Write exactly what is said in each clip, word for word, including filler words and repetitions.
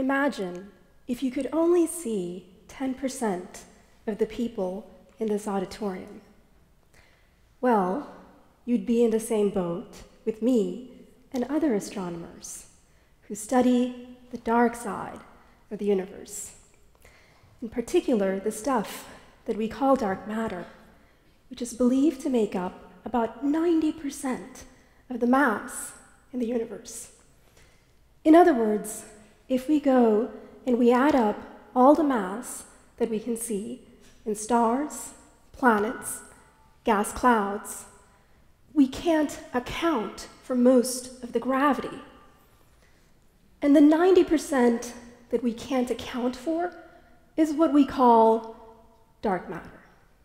Imagine if you could only see ten percent of the people in this auditorium. Well, you'd be in the same boat with me and other astronomers who study the dark side of the universe. In particular, the stuff that we call dark matter, which is believed to make up about ninety percent of the mass in the universe. In other words, if we go and we add up all the mass that we can see in stars, planets, gas clouds, we can't account for most of the gravity. And the ninety percent that we can't account for is what we call dark matter.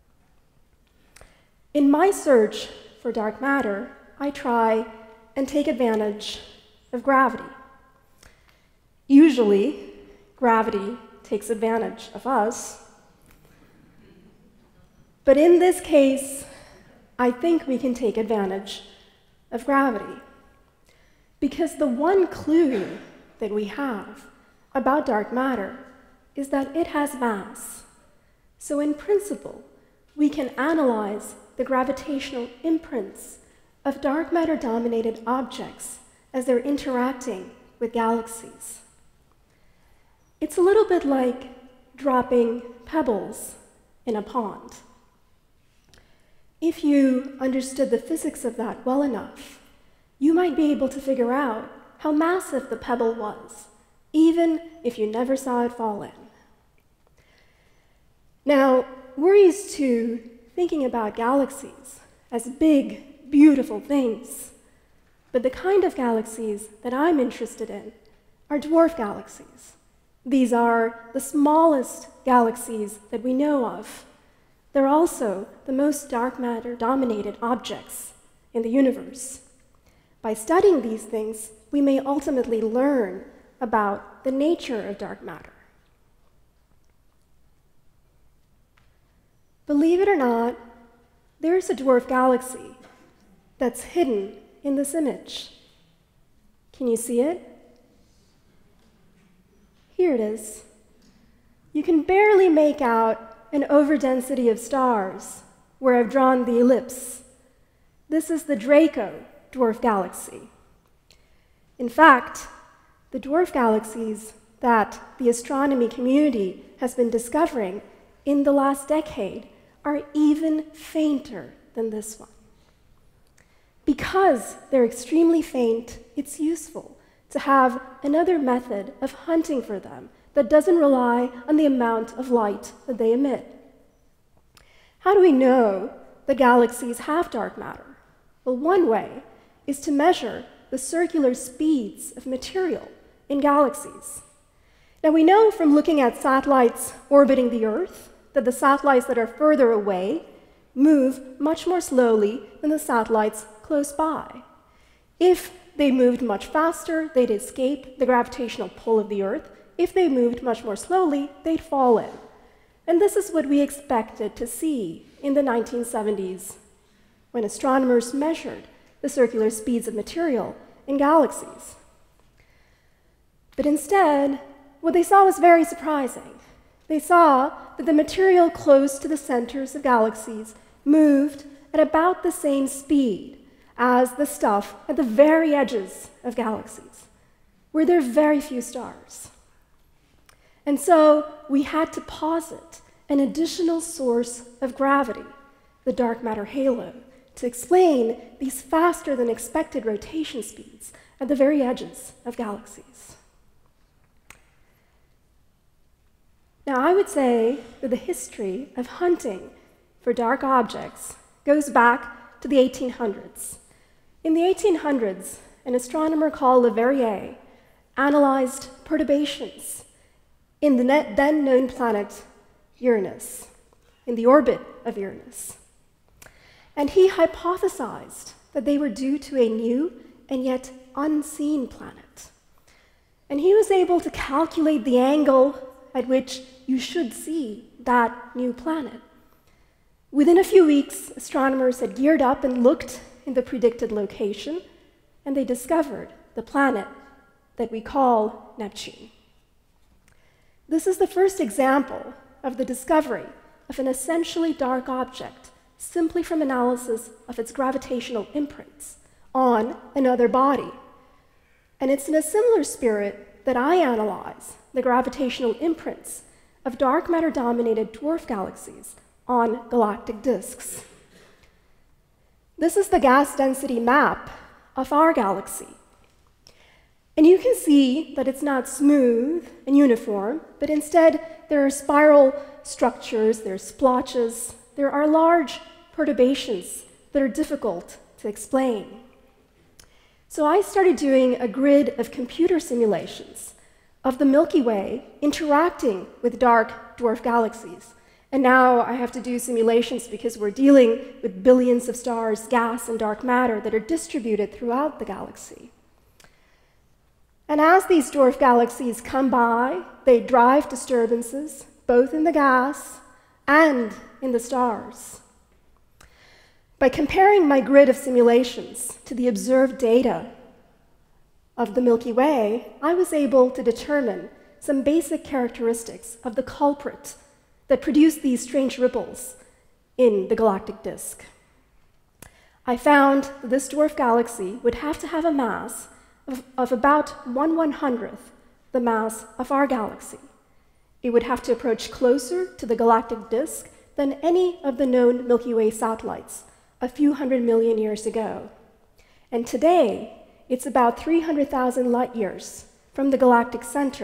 In my search for dark matter, I try and take advantage of gravity. Usually, gravity takes advantage of us. But in this case, I think we can take advantage of gravity. Because the one clue that we have about dark matter is that it has mass. So in principle, we can analyze the gravitational imprints of dark matter-dominated objects as they're interacting with galaxies. It's a little bit like dropping pebbles in a pond. If you understood the physics of that well enough, you might be able to figure out how massive the pebble was, even if you never saw it fall in. Now, we're used to thinking about galaxies as big, beautiful things, but the kind of galaxies that I'm interested in are dwarf galaxies. These are the smallest galaxies that we know of. They're also the most dark matter-dominated objects in the universe. By studying these things, we may ultimately learn about the nature of dark matter. Believe it or not, there's a dwarf galaxy that's hidden in this image. Can you see it? Here it is. You can barely make out an overdensity of stars where I've drawn the ellipse. This is the Draco dwarf galaxy. In fact, the dwarf galaxies that the astronomy community has been discovering in the last decade are even fainter than this one. Because they're extremely faint, it's useful to have another method of hunting for them that doesn't rely on the amount of light that they emit. How do we know that galaxies have dark matter? Well, one way is to measure the circular speeds of material in galaxies. Now, we know from looking at satellites orbiting the Earth that the satellites that are further away move much more slowly than the satellites close by. If they moved much faster, they'd escape the gravitational pull of the Earth. If they moved much more slowly, they'd fall in. And this is what we expected to see in the nineteen seventies, when astronomers measured the circular speeds of material in galaxies. But instead, what they saw was very surprising. They saw that the material close to the centers of galaxies moved at about the same speed as the stuff at the very edges of galaxies, where there are very few stars. And so we had to posit an additional source of gravity, the dark matter halo, to explain these faster than expected rotation speeds at the very edges of galaxies. Now, I would say that the history of hunting for dark objects goes back to the eighteen hundreds. In the eighteen hundreds, an astronomer called Leverrier analyzed perturbations in the then known planet Uranus, in the orbit of Uranus. And he hypothesized that they were due to a new and yet unseen planet. And he was able to calculate the angle at which you should see that new planet. Within a few weeks, astronomers had geared up and looked in the predicted location, and they discovered the planet that we call Neptune. This is the first example of the discovery of an essentially dark object simply from analysis of its gravitational imprints on another body. And it's in a similar spirit that I analyze the gravitational imprints of dark matter-dominated dwarf galaxies on galactic disks. This is the gas density map of our galaxy. And you can see that it's not smooth and uniform, but instead there are spiral structures, there are splotches, there are large perturbations that are difficult to explain. So I started doing a grid of computer simulations of the Milky Way interacting with dark dwarf galaxies. And now I have to do simulations because we're dealing with billions of stars, gas, and dark matter that are distributed throughout the galaxy. And as these dwarf galaxies come by, they drive disturbances, both in the gas and in the stars. By comparing my grid of simulations to the observed data of the Milky Way, I was able to determine some basic characteristics of the culprit that produced these strange ripples in the galactic disk. I found that this dwarf galaxy would have to have a mass of, of about one one-hundredth the mass of our galaxy. It would have to approach closer to the galactic disk than any of the known Milky Way satellites a few hundred million years ago. And today, it's about three hundred thousand light years from the galactic center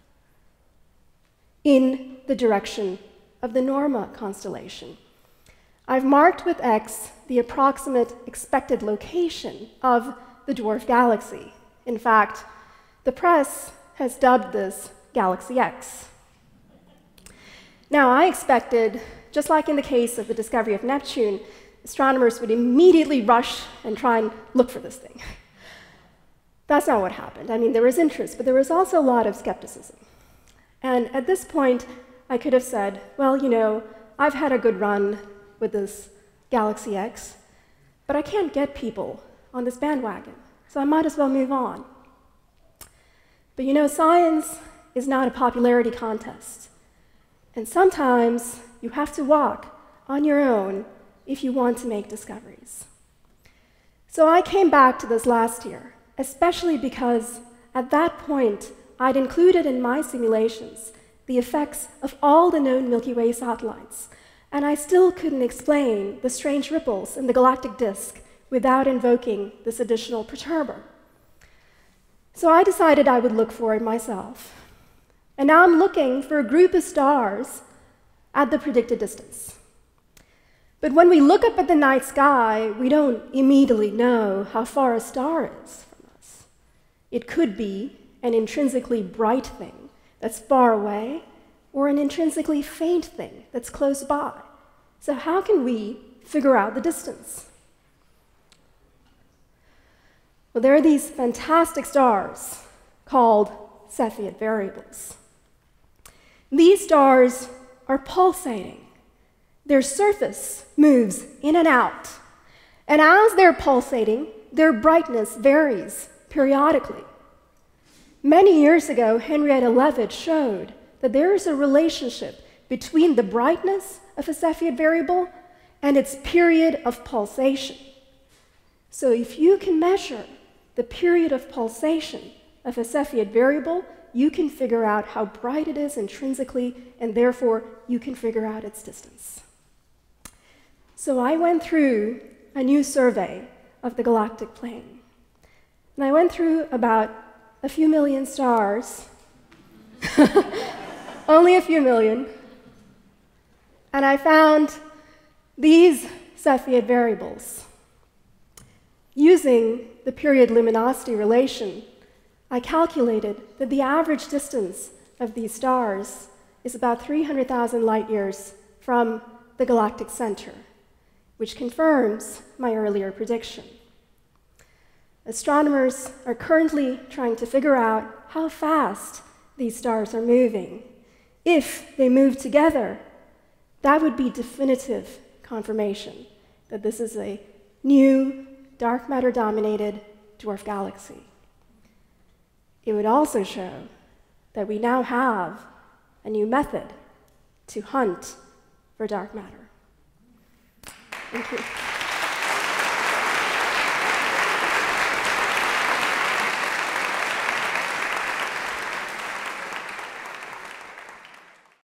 in the direction of the Norma constellation. I've marked with X the approximate expected location of the dwarf galaxy. In fact, the press has dubbed this Galaxy X. Now, I expected, just like in the case of the discovery of Neptune, astronomers would immediately rush and try and look for this thing. That's not what happened. I mean, there was interest, but there was also a lot of skepticism. And at this point, I could have said, well, you know, I've had a good run with this Galaxy X, but I can't get people on this bandwagon, so I might as well move on. But you know, science is not a popularity contest. And sometimes you have to walk on your own if you want to make discoveries. So I came back to this last year, especially because at that point, I'd included in my simulations the effects of all the known Milky Way satellites, and I still couldn't explain the strange ripples in the galactic disk without invoking this additional perturber. So I decided I would look for it myself. And now I'm looking for a group of stars at the predicted distance. But when we look up at the night sky, we don't immediately know how far a star is from us. It could be an intrinsically bright thing that's far away, or an intrinsically faint thing that's close by. So how can we figure out the distance? Well, there are these fantastic stars called Cepheid variables. These stars are pulsating. Their surface moves in and out. And as they're pulsating, their brightness varies periodically. Many years ago, Henrietta Leavitt showed that there is a relationship between the brightness of a Cepheid variable and its period of pulsation. So if you can measure the period of pulsation of a Cepheid variable, you can figure out how bright it is intrinsically, and therefore you can figure out its distance. So I went through a new survey of the galactic plane. And I went through about a few million stars, only a few million, and I found these Cepheid variables. Using the period luminosity relation, I calculated that the average distance of these stars is about three hundred thousand light years from the galactic center, which confirms my earlier prediction. Astronomers are currently trying to figure out how fast these stars are moving. If they move together, that would be definitive confirmation that this is a new, dark matter-dominated dwarf galaxy. It would also show that we now have a new method to hunt for dark matter. Thank you.